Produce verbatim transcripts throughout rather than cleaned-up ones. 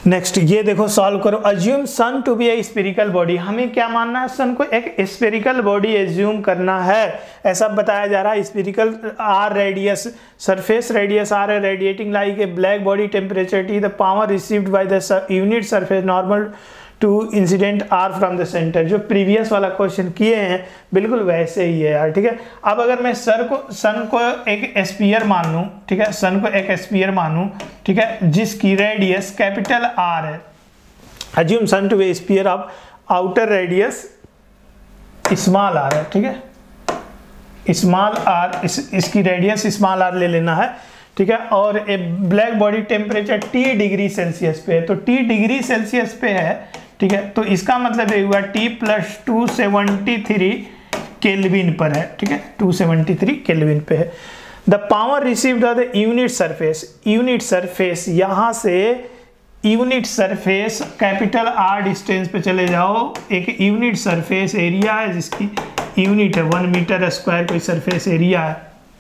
Next ये देखो solve करो। Assume sun to be a spherical body, हमें क्या मानना है, सन को एक स्फेरिकल बॉडी एज्यूम करना है, ऐसा बताया जा रहा है। Spherical R radius, surface radius R है, radiating like a black body, temperature T, the power received by the unit surface normal to incident R from the centre. जो प्रीवियस वाला क्वेश्चन किए हैं बिल्कुल वैसे ही है यार, ठीक है। अब अगर मैं सर को सन को एक स्फीयर मान लूँ, ठीक है, सन को एक स्फीयर मानूं, ठीक है, जिसकी रेडियस कैपिटल आर है। Assume sun to be a sphere of outer radius small R है, ठीक है, स्मॉल आर, इस, इसकी रेडियस स्मॉल आर ले लेना है, ठीक है। और a black body temperature T degree Celsius पे है, तो टी डिग्री सेल्सियस पे है, ठीक है, तो इसका मतलब ये हुआ T plus two seventy three kelvin पर है, ठीक है, टू सेवेंटी थ्री केल्विन पे है। The power received of the unit surface, unit surface यहाँ से unit surface capital R distance पे चले जाओ, एक यूनिट सरफेस एरिया है जिसकी यूनिट है वन मीटर स्क्वायर कोई सरफेस एरिया है,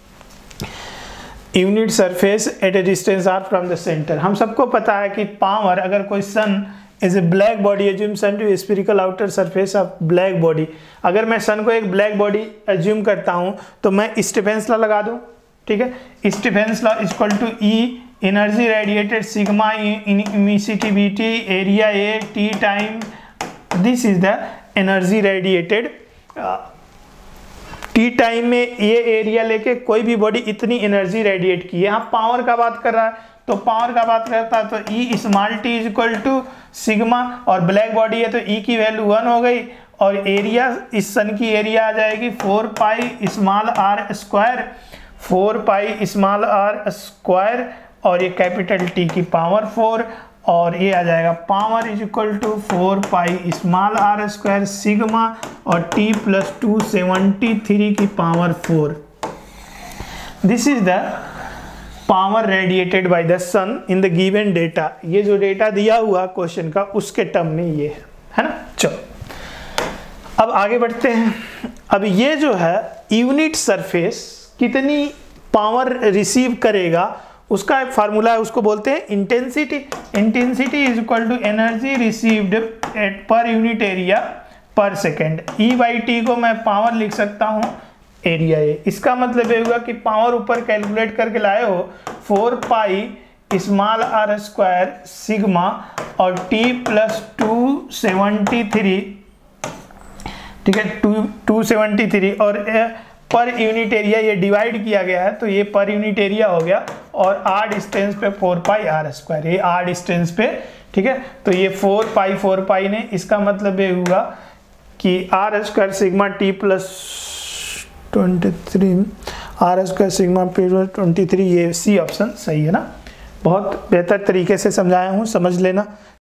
unit surface at a distance R from the centre. हम सबको पता है कि पावर, अगर कोई sun is a black body, assume sun to spherical outer surface of black body, अगर मैं सन को एक ब्लैक बॉडी एज्यूम करता हूं तो मैं स्टीफेंस लॉ लगा दूं, ठीक है। Stefan's law equal to E energy radiated sigma emissivity area A T time, this is the energy radiated. T time में ये एरिया लेके कोई भी बॉडी इतनी एनर्जी रेडिएट की है। यहाँ पावर का बात कर रहा है तो पावर का बात करता है तो E small T is equal to sigma, और ब्लैक बॉडी है तो ई की वैल्यू वन हो गई, और एरिया इस सन की एरिया आ जाएगी four pi small R square, four pi small R square, और ये कैपिटल टी की पावर फोर, और ये आ जाएगा power is equal to four pi small R square sigma और T plus two seventy three की power four. This is the power radiated by the sun in the given data. ये जो data दिया हुआ क्वेश्चन का उसके term में ये है, है ना। चलो अब आगे बढ़ते हैं। अब ये जो है यूनिट सरफेस कितनी पावर रिसीव करेगा उसका एक फार्मूला है, उसको बोलते हैं intensity. Intensity is equal to energy received at per unit area per second. E by T को मैं पावर लिख सकता हूँ एरिया ए। इसका मतलब ये हुआ कि पावर ऊपर कैलकुलेट करके लाए हो four pi small R square sigma और T plus two seventy three, ठीक है, टू टू सेवेंटी थ्री, और पर यूनिट एरिया ये डिवाइड किया गया है तो ये पर यूनिट एरिया हो गया, और आर डिस्टेंस पे फोर पाई आर स्क्वायर, ये आर डिस्टेंस पे, ठीक है। तो ये फोर पाई फोर पाई ने, इसका मतलब ये हुआ कि R square sigma T plus twenty three R square sigma plus twenty three, ये सी ऑप्शन सही है ना। बहुत बेहतर तरीके से समझाया हूँ, समझ लेना।